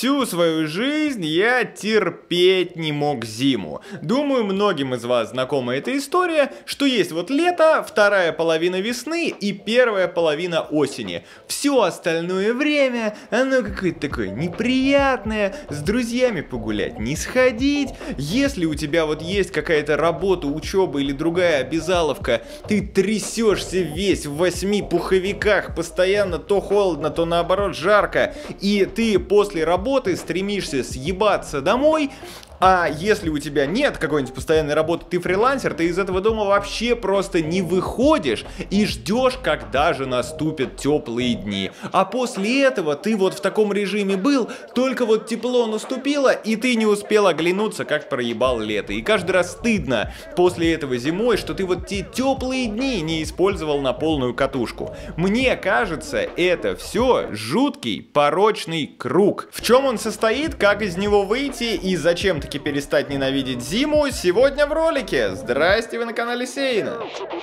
Всю свою жизнь я терпеть не мог зиму. Думаю, многим из вас знакома эта история, что есть вот лето, вторая половина весны и первая половина осени. Все остальное время, оно какое-то такое неприятное, с друзьями погулять не сходить. Если у тебя вот есть какая-то работа, учеба или другая обязаловка, ты трясешься весь в 8 пуховиках, постоянно то холодно, то наоборот жарко, и ты после работы стремишься съебаться домой. А если у тебя нет какой-нибудь постоянной работы, ты фрилансер, ты из этого дома вообще просто не выходишь и ждешь, когда же наступят теплые дни. А после этого ты вот в таком режиме был, только вот тепло наступило, и ты не успел оглянуться, как проебал лето. И каждый раз стыдно после этого зимой, что ты вот те теплые дни не использовал на полную катушку. Мне кажется, это все жуткий порочный круг. В чем он состоит, как из него выйти и зачем таки перестать ненавидеть зиму, сегодня в ролике. Здрасте, вы на канале Сейна.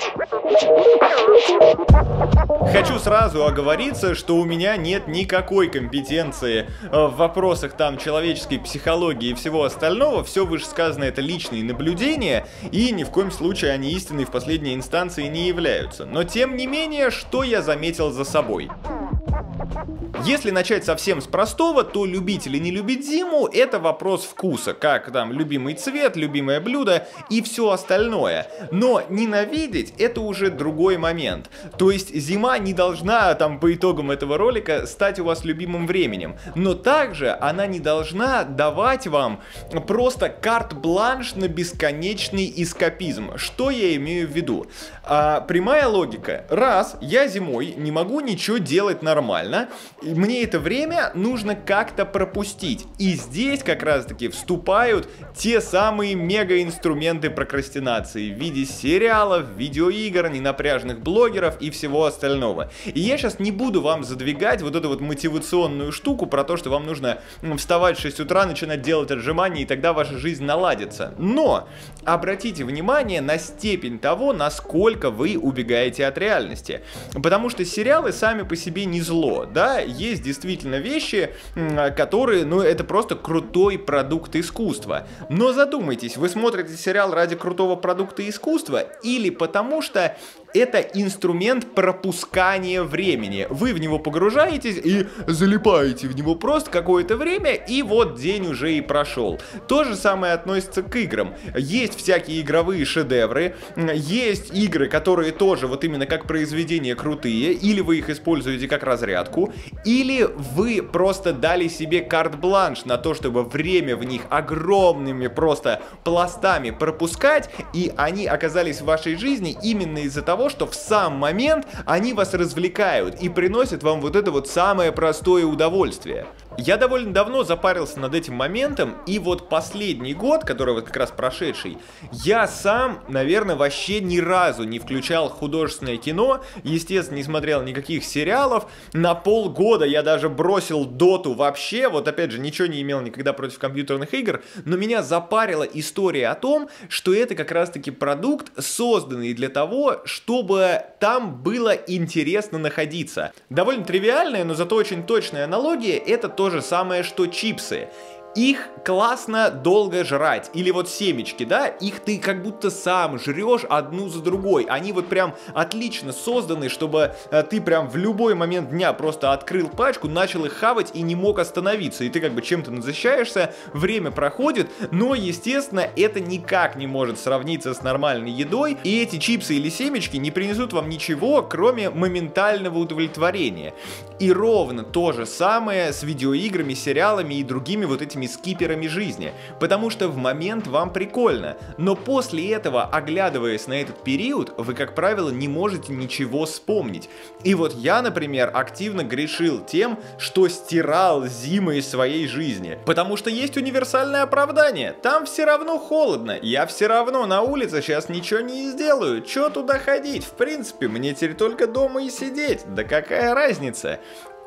Хочу сразу оговориться, что у меня нет никакой компетенции в вопросах там человеческой психологии и всего остального. Все вышесказанное — это личные наблюдения, и ни в коем случае они истиной в последней инстанции не являются. Но тем не менее, что я заметил за собой? Если начать совсем с простого, то любить или не любить зиму — это вопрос вкуса, как там любимый цвет, любимое блюдо и все остальное. Но ненавидеть — это уже другой момент. То есть зима не должна там по итогам этого ролика стать у вас любимым временем. Но также она не должна давать вам просто карт-бланш на бесконечный эскапизм. Что я имею в виду? Прямая логика. Раз я зимой не могу ничего делать нормально, мне это время нужно как-то пропустить. И здесь как раз таки вступают те самые мега-инструменты прокрастинации в виде сериалов, видеоигр, ненапряжных блогеров и всего остального. И я сейчас не буду вам задвигать вот эту вот мотивационную штуку про то, что вам нужно вставать в 6 утра, начинать делать отжимания, и тогда ваша жизнь наладится. Но обратите внимание на степень того, насколько вы убегаете от реальности. Потому что сериалы сами по себе не зло, да? Есть действительно вещи, которые, ну, это просто крутой продукт искусства. Но задумайтесь, вы смотрите сериал ради крутого продукта искусства или потому что это инструмент пропускания времени. Вы в него погружаетесь и залипаете в него просто какое-то время, и вот день уже и прошел. То же самое относится к играм. Есть всякие игровые шедевры, есть игры, которые тоже вот именно как произведения крутые, или вы их используете как разрядку, или вы просто дали себе карт-бланш на то, чтобы время в них огромными просто пластами пропускать, и они оказались в вашей жизни именно из-за того, что в сам момент они вас развлекают и приносят вам вот это вот самое простое удовольствие. Я довольно давно запарился над этим моментом, и вот последний год, который вот как раз прошедший, я сам, наверное, вообще ни разу не включал художественное кино, естественно, не смотрел никаких сериалов, на полгода я даже бросил доту вообще, вот опять же, ничего не имел никогда против компьютерных игр, но меня запарила история о том, что это как раз-таки продукт, созданный для того, чтобы там было интересно находиться. Довольно тривиальная, но зато очень точная аналогия — это то же самое, что чипсы. Их классно долго жрать, или вот семечки, да, их ты как будто сам жрешь одну за другой, они вот прям отлично созданы, чтобы ты прям в любой момент дня просто открыл пачку, начал их хавать и не мог остановиться, и ты как бы чем-то насыщаешься, время проходит, но естественно это никак не может сравниться с нормальной едой, и эти чипсы или семечки не принесут вам ничего, кроме моментального удовлетворения. И ровно то же самое с видеоиграми, сериалами и другими вот этими скиперами жизни, потому что в момент вам прикольно, но после этого, оглядываясь на этот период, вы, как правило, не можете ничего вспомнить. И вот я, например, активно грешил тем, что стирал зимы из своей жизни, потому что есть универсальное оправдание, там все равно холодно, я все равно на улице сейчас ничего не сделаю, чё туда ходить, в принципе, мне теперь только дома и сидеть, да какая разница?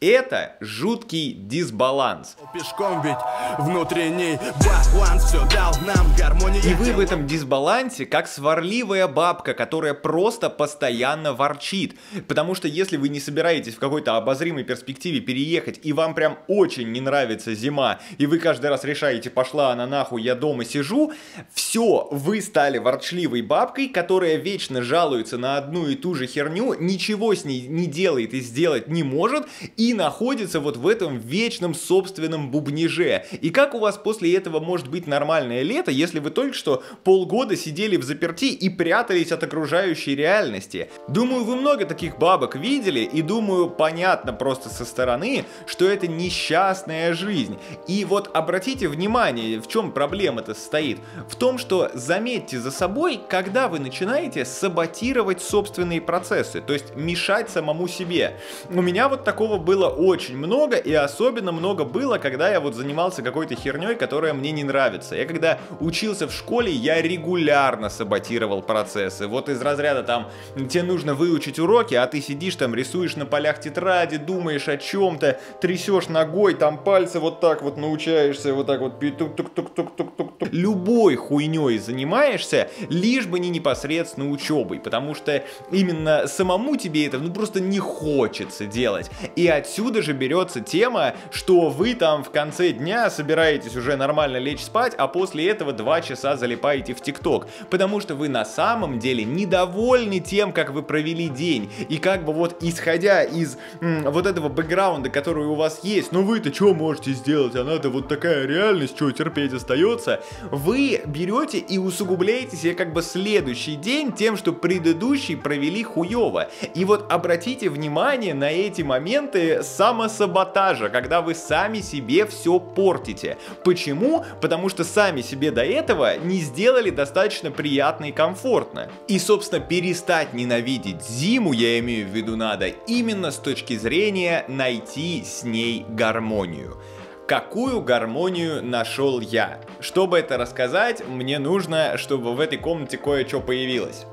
это жуткий дисбаланс. Пешком ведь внутренний баланс все дал нам гармонию. И вы в этом дисбалансе как сварливая бабка, которая просто постоянно ворчит. Потому что если вы не собираетесь в какой-то обозримой перспективе переехать, и вам прям очень не нравится зима, и вы каждый раз решаете, пошла она нахуй, я дома сижу, все, вы стали ворчливой бабкой, которая вечно жалуется на одну и ту же херню, ничего с ней не делает и сделать не может, и находится вот в этом вечном собственном бубнеже. И как у вас после этого может быть нормальное лето, если вы только что полгода сидели в заперти и прятались от окружающей реальности? Думаю, вы много таких бабок видели, и думаю, понятно просто со стороны, что это несчастная жизнь. И вот обратите внимание, в чем проблема-то состоит? В том, что заметьте за собой, когда вы начинаете саботировать собственные процессы, то есть мешать самому себе. У меня вот такого было очень много, и особенно много было, когда я вот занимался какой-то херней, которая мне не нравится. Я когда учился в школе, я регулярно саботировал процессы. Вот из разряда там, тебе нужно выучить уроки, а ты сидишь там, рисуешь на полях тетради, думаешь о чем-то, трясешь ногой, там пальцы вот так вот научаешься, вот так вот тук-тук-тук-тук-тук-тук. Любой хуйней занимаешься, лишь бы не непосредственно учебой, потому что именно самому тебе это ну просто не хочется делать. И отсюда же берется тема, что вы там в конце дня собираетесь уже нормально лечь спать, а после этого 2 часа залипаете в ТикТок, потому что вы на самом деле недовольны тем, как вы провели день, и как бы вот исходя из вот этого бэкграунда, который у вас есть, ну вы-то что можете сделать, она-то вот такая реальность, что терпеть остается, вы берете и усугубляете себе как бы следующий день тем, что предыдущий провели хуево. И вот обратите внимание на эти моменты самосаботажа, когда вы сами себе все портите. Почему? Потому что сами себе до этого не сделали достаточно приятно и комфортно. И, собственно, перестать ненавидеть зиму, я имею в виду, надо именно с точки зрения найти с ней гармонию. Какую гармонию нашел я? Чтобы это рассказать, мне нужно, чтобы в этой комнате кое-что появилось.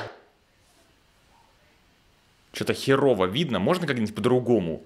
Что-то херово видно, можно как-нибудь по-другому?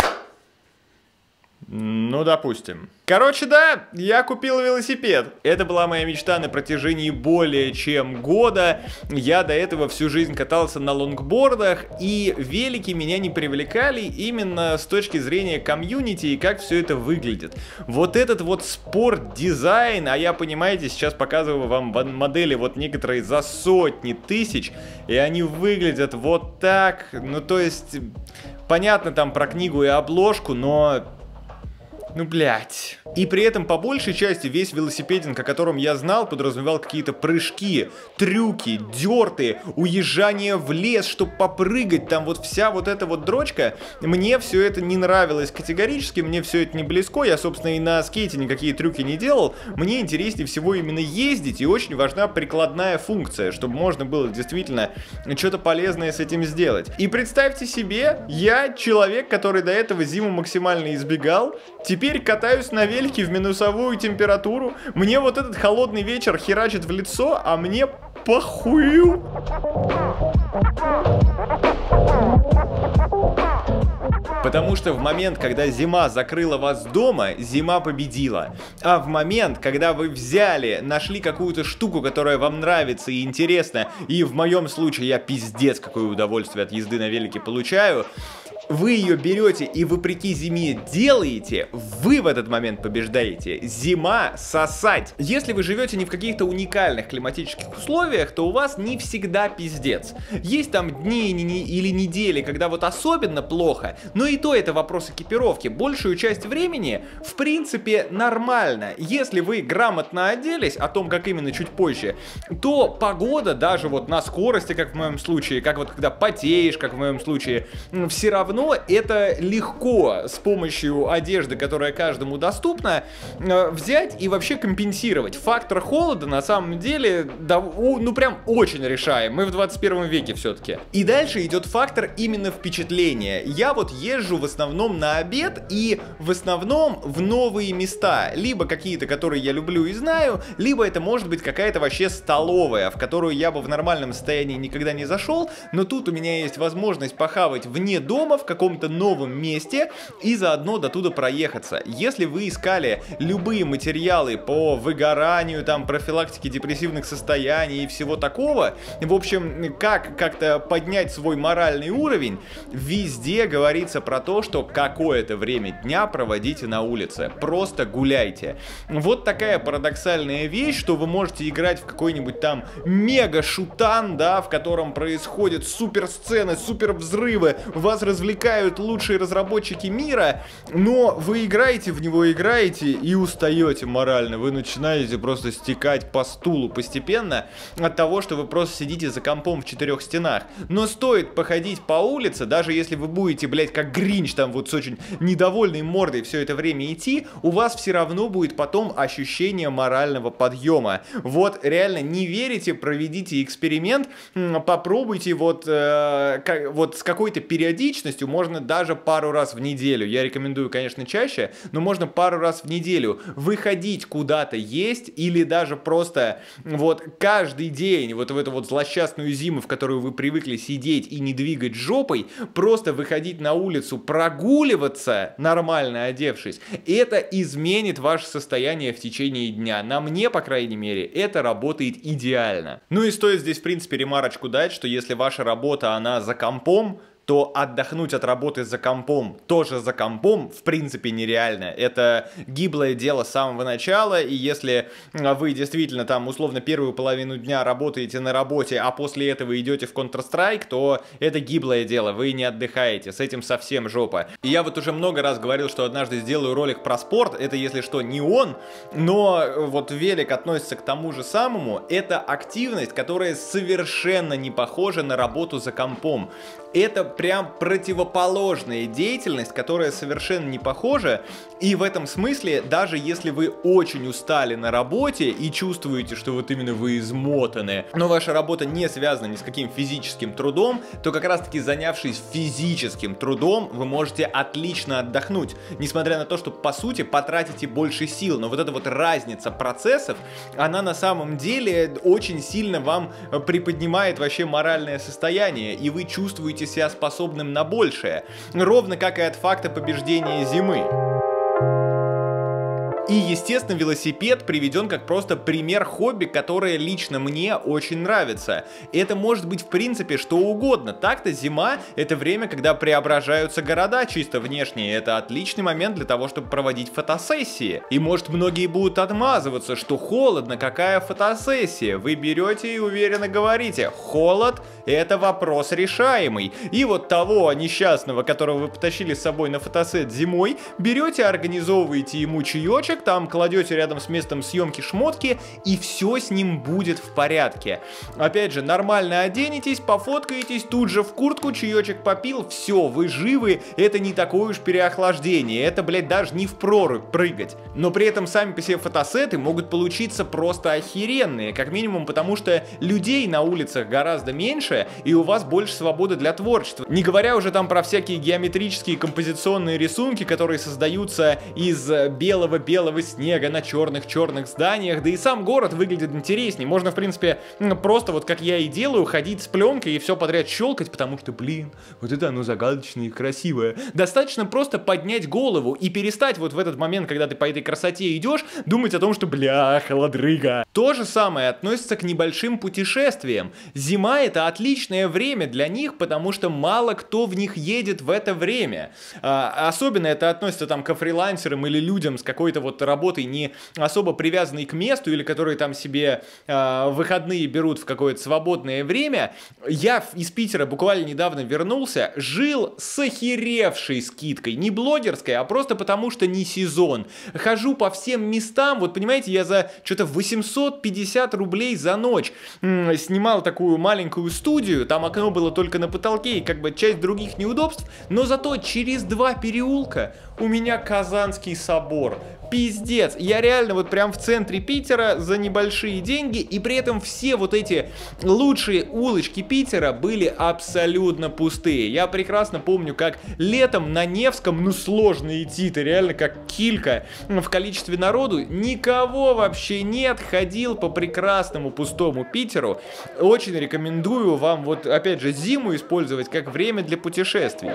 Ну, допустим. Короче, да, я купил велосипед. Это была моя мечта на протяжении более чем года. Я до этого всю жизнь катался на лонгбордах, и велики меня не привлекали именно с точки зрения комьюнити и как все это выглядит. Вот этот вот спорт-дизайн, а я, понимаете, сейчас показываю вам модели вот некоторые за сотни тысяч, и они выглядят вот так. Ну, то есть, понятно там про книгу и обложку, но... Ну, блять. И при этом по большей части весь велосипединг, о котором я знал, подразумевал какие-то прыжки, трюки, дёрты, уезжание в лес, чтобы попрыгать, там вот вся вот эта вот дрочка. Мне все это не нравилось категорически, мне все это не близко, я, собственно, и на скейте никакие трюки не делал. Мне интереснее всего именно ездить, и очень важна прикладная функция, чтобы можно было действительно что-то полезное с этим сделать. И представьте себе, я человек, который до этого зиму максимально избегал, теперь катаюсь на велике в минусовую температуру, мне вот этот холодный вечер херачит в лицо, а мне похую. Потому что в момент, когда зима закрыла вас дома, зима победила. А в момент, когда вы взяли, нашли какую-то штуку, которая вам нравится и интересна, и в моем случае я пиздец какое удовольствие от езды на велике получаю, вы ее берете и вопреки зиме делаете, вы в этот момент побеждаете. Зима сосать. Если вы живете не в каких-то уникальных климатических условиях, то у вас не всегда пиздец. Есть там дни или недели, когда вот особенно плохо, но и то это вопрос экипировки. Большую часть времени, в принципе, нормально. Если вы грамотно оделись, о том, как именно чуть позже, то погода даже вот на скорости, как в моем случае, как вот когда потеешь, как в моем случае, все равно это легко с помощью одежды, которая каждому доступна, взять и вообще компенсировать. Фактор холода на самом деле, ну прям очень решаем. Мы в 21 веке все-таки. И дальше идет фактор именно впечатления. Я вот езжу в основном на обед и в основном в новые места. Либо какие-то, которые я люблю и знаю, либо это может быть какая-то вообще столовая, в которую я бы в нормальном состоянии никогда не зашел, но тут у меня есть возможность похавать вне домов, в каком-то новом месте и заодно до туда проехаться. Если вы искали любые материалы по выгоранию, там, профилактике депрессивных состояний и всего такого, в общем, как-то поднять свой моральный уровень, везде говорится про то, что какое-то время дня проводите на улице, просто гуляйте. Вот такая парадоксальная вещь, что вы можете играть в какой-нибудь там мега-шутан, да, в котором происходят супер-сцены, супер-взрывы, вас развлекают лучшие разработчики мира, но вы играете в него, играете и устаете морально, вы начинаете просто стекать по стулу постепенно от того, что вы просто сидите за компом в 4 стенах. Но стоит походить по улице, даже если вы будете, блять, как Гринч, там вот с очень недовольной мордой все это время идти, у вас все равно будет потом ощущение морального подъема. Вот реально не верите, проведите эксперимент, попробуйте вот с какой-то периодичностью, можно даже пару раз в неделю, я рекомендую, конечно, чаще, но можно пару раз в неделю выходить куда-то есть или даже просто вот каждый день, вот в эту вот злосчастную зиму, в которую вы привыкли сидеть и не двигать жопой, просто выходить на улицу, прогуливаться, нормально одевшись, это изменит ваше состояние в течение дня. На мне, по крайней мере, это работает идеально. Ну и стоит здесь, в принципе, ремарочку дать, что если ваша работа, она за компом, то отдохнуть от работы за компом, тоже за компом, в принципе, нереально. Это гиблое дело с самого начала, и если вы действительно там, условно, первую половину дня работаете на работе, а после этого идете в Counter-Strike, то это гиблое дело, вы не отдыхаете, с этим совсем жопа. И я вот уже много раз говорил, что однажды сделаю ролик про спорт, это, если что, не он, но вот велик относится к тому же самому, это активность, которая совершенно не похожа на работу за компом. Это прям противоположная деятельность, которая совершенно не похожа, и в этом смысле, даже если вы очень устали на работе и чувствуете, что вот именно вы измотаны, но ваша работа не связана ни с каким физическим трудом, то как раз таки занявшись физическим трудом, вы можете отлично отдохнуть, несмотря на то, что по сути потратите больше сил, но вот эта вот разница процессов, она на самом деле очень сильно вам приподнимает вообще моральное состояние, и вы чувствуете себя способным на большее, ровно как и от факта побеждения зимы. И, естественно, велосипед приведен как просто пример хобби, которое лично мне очень нравится. Это может быть, в принципе, что угодно. Так-то зима — это время, когда преображаются города чисто внешне. Это отличный момент для того, чтобы проводить фотосессии. И, может, многие будут отмазываться, что холодно, какая фотосессия. Вы берете и уверенно говорите: холод — это вопрос решаемый. И вот того несчастного, которого вы потащили с собой на фотосет зимой, берете, организовываете ему чаечек, там кладете рядом с местом съемки шмотки, и все с ним будет в порядке. Опять же, нормально оденетесь, пофоткаетесь, тут же в куртку, чаечек попил, все, вы живы, это не такое уж переохлаждение, это, блядь, даже не в прорубь прыгать. Но при этом сами по себе фотосеты могут получиться просто охеренные, как минимум потому, что людей на улицах гораздо меньше, и у вас больше свободы для творчества. Не говоря уже там про всякие геометрические композиционные рисунки, которые создаются из белого снега на черных зданиях, да и сам город выглядит интереснее. Можно, в принципе, просто вот как я и делаю, ходить с пленкой и все подряд щелкать, потому что, блин, вот это оно загадочное и красивое. Достаточно просто поднять голову и перестать вот в этот момент, когда ты по этой красоте идешь, думать о том, что, бля, холодрыга. То же самое относится к небольшим путешествиям. Зима — это отличное время для них, потому что мало кто в них едет в это время. Особенно это относится там к фрилансерам или людям с какой-то вот работой, не особо привязанной к месту, или которые там себе выходные берут в какое-то свободное время. Я из Питера буквально недавно вернулся, жил с охеревшей скидкой, не блогерской, а просто потому, что не сезон. Хожу по всем местам, вот понимаете, я за что-то 850 рублей за ночь снимал такую маленькую студию, там окно было только на потолке и как бы часть других неудобств, но зато через 2 переулка у меня Казанский собор. Пиздец, я реально вот прям в центре Питера за небольшие деньги, и при этом все вот эти лучшие улочки Питера были абсолютно пустые. Я прекрасно помню, как летом на Невском, ну сложно идти, ты реально как килька в количестве народу, никого вообще нет, ходить ходил по прекрасному пустому Питеру, очень рекомендую вам вот опять же зиму использовать как время для путешествий.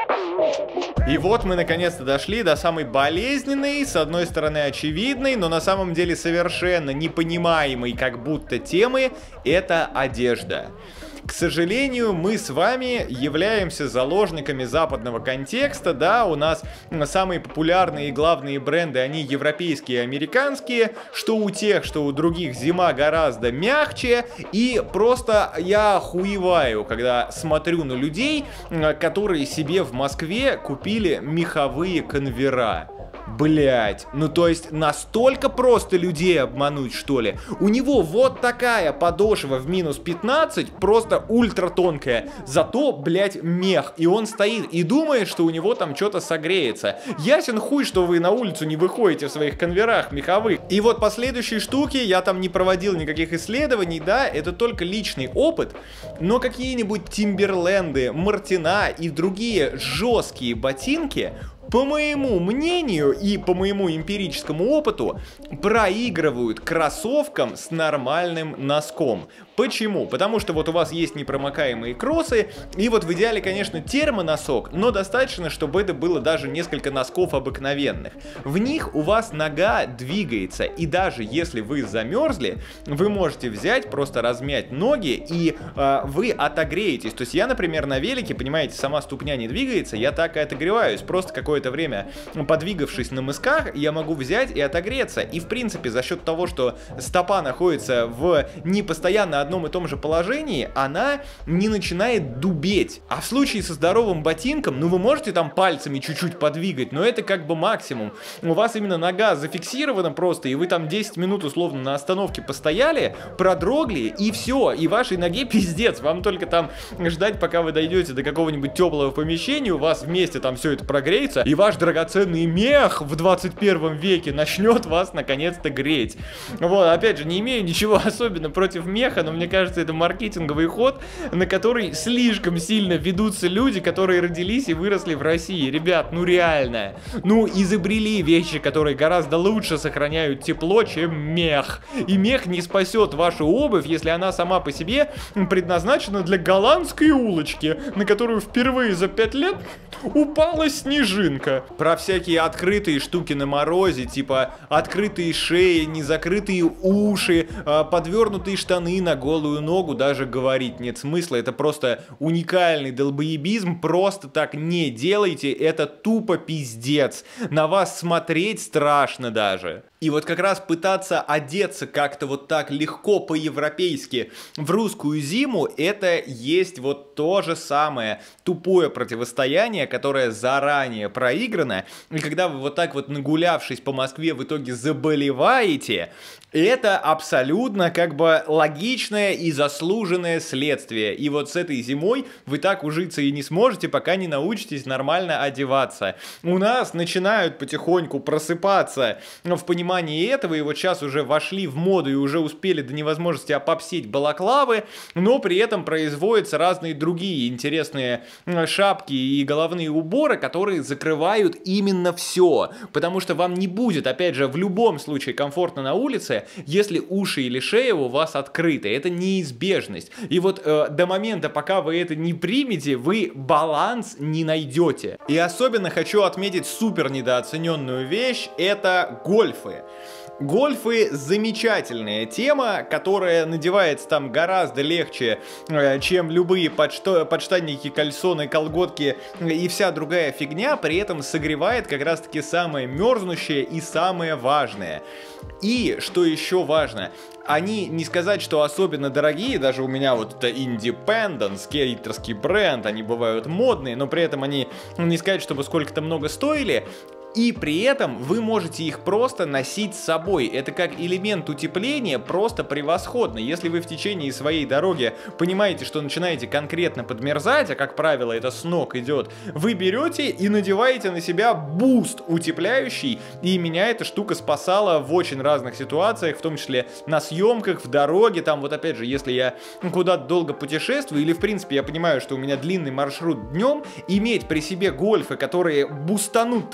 И вот мы наконец-то дошли до самой болезненной, с одной стороны очевидной, но на самом деле совершенно непонимаемой как будто темы — это одежда. К сожалению, мы с вами являемся заложниками западного контекста, да, у нас самые популярные и главные бренды, они европейские и американские, что у тех, что у других зима гораздо мягче, и просто я охуеваю, когда смотрю на людей, которые себе в Москве купили меховые конвера. Блять, ну то есть настолько просто людей обмануть, что ли? У него вот такая подошва в минус 15, просто ультра тонкая, зато, блять, мех, и он стоит и думает, что у него там что-то согреется. Ясен хуй, что вы на улицу не выходите в своих конверах меховых. И вот последующие штуки, я там не проводил никаких исследований, да, это только личный опыт, но какие-нибудь Тимберленды, Мартина и другие жесткие ботинки, по моему мнению и по моему эмпирическому опыту, проигрывают кроссовкам с нормальным носком. Почему? Потому что вот у вас есть непромокаемые кроссы, и вот в идеале, конечно, термоносок, но достаточно, чтобы это было даже несколько носков обыкновенных. В них у вас нога двигается, и даже если вы замерзли, вы можете взять, просто размять ноги, и вы отогреетесь. То есть я, например, на велике, понимаете, сама ступня не двигается, я так и отогреваюсь, просто какое-то время подвигавшись на мысках, я могу взять и отогреться. И в принципе за счет того, что стопа находится в непостоянно одном и том же положении, она не начинает дубеть. А в случае со здоровым ботинком, ну вы можете там пальцами чуть-чуть подвигать, но это как бы максимум. У вас именно нога зафиксирована просто, и вы там 10 минут условно на остановке постояли, продрогли, и все, и вашей ноге пиздец. Вам только там ждать, пока вы дойдете до какого-нибудь теплого помещения, у вас вместе там все это прогреется, и ваш драгоценный мех в 21 веке начнет вас наконец-то греть. Вот, опять же, не имею ничего особенно против меха, но мне кажется, это маркетинговый ход, на который слишком сильно ведутся люди, которые родились и выросли в России. Ребят, ну реально. Ну, изобрели вещи, которые гораздо лучше сохраняют тепло, чем мех. И мех не спасет вашу обувь, если она сама по себе предназначена для голландской улочки, на которую впервые за 5 лет упала снежинка. Про всякие открытые штуки на морозе, типа открытые шеи, незакрытые уши, подвернутые штаны на голую ногу, даже говорить нет смысла. Это просто уникальный долбоебизм. Просто так не делайте. Это тупо пиздец. На вас смотреть страшно даже. И вот как раз пытаться одеться как-то вот так легко по-европейски в русскую зиму, это есть вот то же самое тупое противостояние, которое заранее проиграно. И когда вы вот так вот нагулявшись по Москве в итоге заболеваете, это абсолютно как бы логичное и заслуженное следствие. И вот с этой зимой вы так ужиться и не сможете, пока не научитесь нормально одеваться. У нас начинают потихоньку просыпаться в понимании этого, и вот сейчас уже вошли в моду и уже успели до невозможности опопсеть балаклавы, но при этом производятся разные другие интересные шапки и головные уборы, которые закрывают именно все. Потому что вам не будет, опять же, в любом случае комфортно на улице, если уши или шея у вас открыты. Это неизбежность. И вот до момента, пока вы это не примете, вы баланс не найдете. И особенно хочу отметить супер недооцененную вещь, это гольфы. Гольфы — замечательная тема, которая надевается там гораздо легче, чем любые подштанники, кальсоны, колготки и вся другая фигня, при этом согревает как раз таки самое мерзнущее и самое важное. И, что еще важно, они, не сказать, что особенно дорогие, даже у меня вот это Independent, скейтерский бренд, они бывают модные, но при этом они, не сказать, чтобы сколько-то много стоили. И при этом вы можете их просто носить с собой. Это как элемент утепления просто превосходно. Если вы в течение своей дороги понимаете, что начинаете конкретно подмерзать, а как правило это с ног идет, вы берете и надеваете на себя буст утепляющий. И меня эта штука спасала в очень разных ситуациях, в том числе на съемках, в дороге. Там вот опять же, если я куда-то долго путешествую, или в принципе я понимаю, что у меня длинный маршрут днем, иметь при себе гольфы, которые бустанут твое утепление,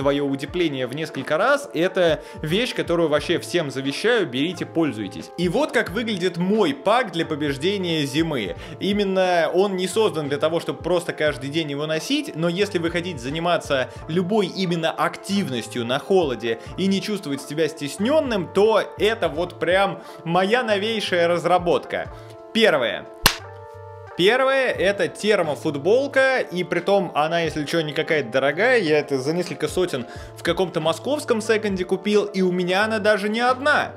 утепление в несколько раз. Это вещь, которую вообще всем завещаю, берите, пользуйтесь. И вот как выглядит мой пак для побеждения зимы. Именно он не создан для того, чтобы просто каждый день его носить, но если вы хотите заниматься любой именно активностью на холоде и не чувствовать себя стесненным, то это вот прям моя новейшая разработка. Первое это термофутболка, и притом она, если что, не какая-то дорогая, я это за несколько сотен в каком-то московском секонде купил, и у меня она даже не одна.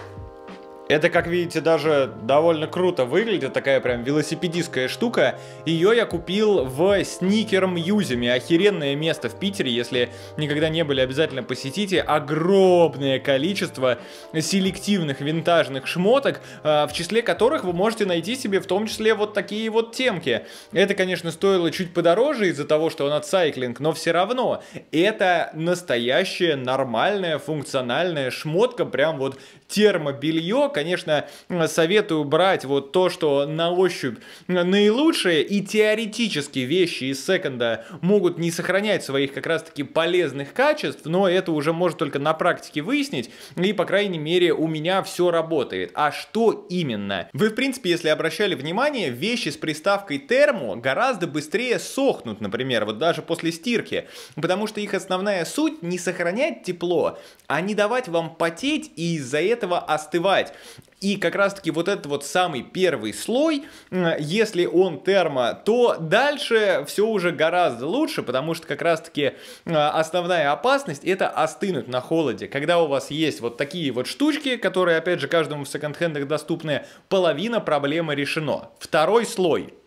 Это, как видите, даже довольно круто выглядит, такая прям велосипедистская штука. Ее я купил в Сникер Мьюзиуме, охеренное место в Питере, если никогда не были, обязательно посетите. Огромное количество селективных винтажных шмоток, в числе которых вы можете найти себе в том числе вот такие вот темки. Это, конечно, стоило чуть подороже из-за того, что он отсайклинг, но все равно это настоящая нормальная функциональная шмотка, прям вот термобелье. Конечно, советую брать вот то, что на ощупь наилучшее, и теоретически вещи из секонда могут не сохранять своих как раз-таки полезных качеств, но это уже можно только на практике выяснить, и, по крайней мере, у меня все работает. А что именно? Вы, в принципе, если обращали внимание, вещи с приставкой термо гораздо быстрее сохнут, например, вот даже после стирки, потому что их основная суть не сохранять тепло, а не давать вам потеть и из-за этого остывать. И как раз таки вот этот вот самый первый слой, если он термо, то дальше все уже гораздо лучше, потому что как раз таки основная опасность — это остынуть на холоде. Когда у вас есть вот такие вот штучки, которые, опять же, каждому в секонд-хендах доступны, половина проблемы решено. Второй слой.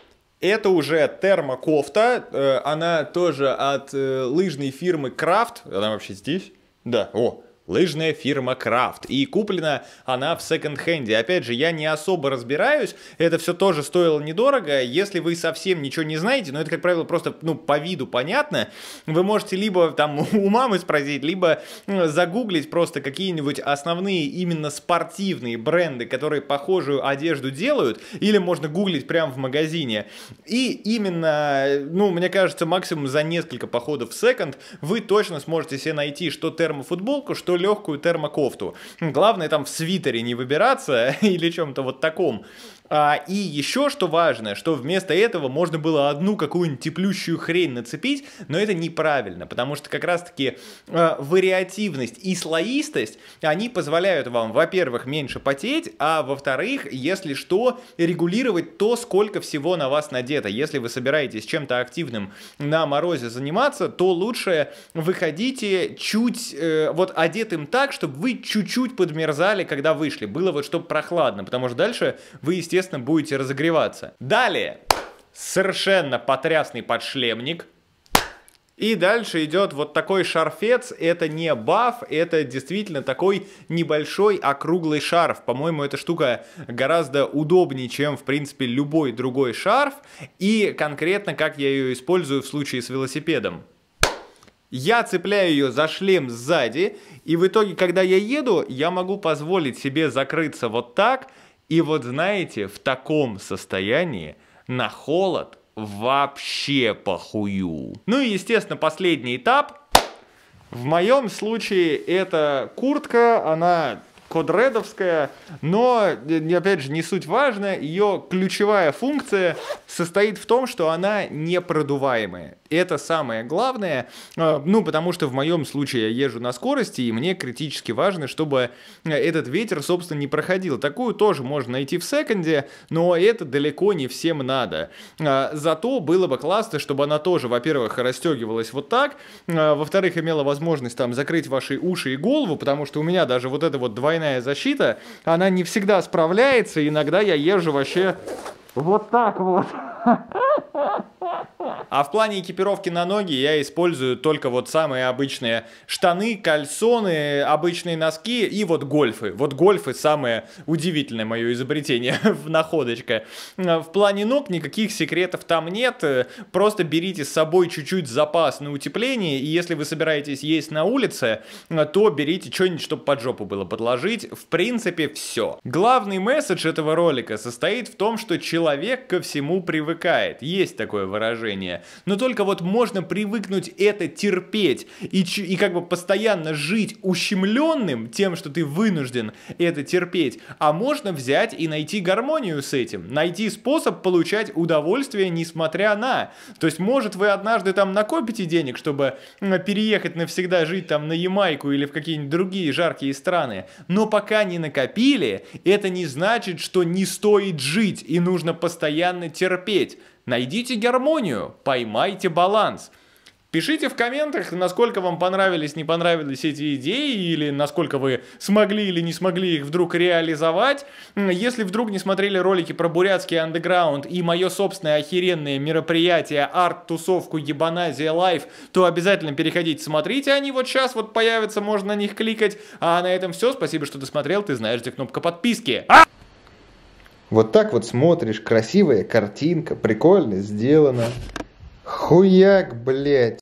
Это уже термокофта, она тоже от лыжной фирмы Крафт, она вообще здесь? Да, лыжная фирма Крафт. И куплена она в секонд-хенде. Опять же, я не особо разбираюсь. Это все тоже стоило недорого. Если вы совсем ничего не знаете, но это, как правило, просто, по виду понятно, вы можете либо там у мамы спросить, либо загуглить просто какие-нибудь основные именно спортивные бренды, которые похожую одежду делают, или можно гуглить прямо в магазине. И именно, мне кажется, максимум за несколько походов в секонд вы точно сможете себе найти что термофутболку, что легкую термокофту. Главное там в свитере не выбираться или чем-то вот таком. И еще что важно, что вместо этого можно было одну какую-нибудь теплющую хрень нацепить, но это неправильно, потому что как раз-таки вариативность и слоистость, они позволяют вам, во-первых, меньше потеть, а во-вторых, если что, регулировать то, сколько всего на вас надето. Если вы собираетесь чем-то активным на морозе заниматься, то лучше выходите чуть вот одетым так, чтобы вы чуть-чуть подмерзали, когда вышли. Было вот чтобы прохладно, потому что дальше вы, естественно, будете разогреваться. Далее, совершенно потрясный подшлемник. И дальше идет вот такой шарфец. Это не баф, это действительно такой небольшой округлый шарф. По-моему, эта штука гораздо удобнее, чем, в принципе, любой другой шарф. И конкретно, как я ее использую в случае с велосипедом. Я цепляю ее за шлем сзади, и в итоге, когда я еду, я могу позволить себе закрыться вот так. И вот знаете, в таком состоянии на холод вообще похую. Ну и, естественно, последний этап. В моем случае это куртка, она кодредовская, но, опять же, не суть важно, ее ключевая функция состоит в том, что она непродуваемая. Это самое главное, потому что в моем случае я езжу на скорости, и мне критически важно, чтобы этот ветер, собственно, не проходил. Такую тоже можно найти в секонде, но это далеко не всем надо. Зато было бы классно, чтобы она тоже, во-первых, расстегивалась вот так, во-вторых, имела возможность там закрыть ваши уши и голову, потому что у меня даже вот эта вот двойная защита, она не всегда справляется, иногда я езжу вообще вот так вот. А в плане экипировки на ноги я использую только вот самые обычные штаны, кальсоны, обычные носки и вот гольфы. Вот гольфы самое удивительное мое изобретение, находочка. В плане ног никаких секретов там нет, просто берите с собой чуть-чуть запас на утепление, и если вы собираетесь есть на улице, то берите что-нибудь, чтобы под жопу было подложить. В принципе, все. Главный месседж этого ролика состоит в том, что человек ко всему привыкает. есть такое выражение. Но только вот можно привыкнуть это терпеть и как бы постоянно жить ущемленным тем, что ты вынужден это терпеть, а можно взять и найти гармонию с этим, найти способ получать удовольствие несмотря на. То есть, может, вы однажды там накопите денег, чтобы переехать навсегда жить там на Ямайку или в какие-нибудь другие жаркие страны, но пока не накопили, это не значит, что не стоит жить и нужно постоянно терпеть. Найдите гармонию, поймайте баланс. Пишите в комментах, насколько вам понравились, не понравились эти идеи, или насколько вы смогли или не смогли их вдруг реализовать. Если вдруг не смотрели ролики про бурятский андеграунд и мое собственное охеренное мероприятие арт-тусовку Ебаназия Лайв, то обязательно переходите, смотрите, они вот сейчас вот появятся, можно на них кликать. А на этом все, спасибо, что досмотрел, ты знаешь, где кнопка подписки. Вот так вот смотришь, красивая картинка, прикольно сделано. Хуяк, блядь.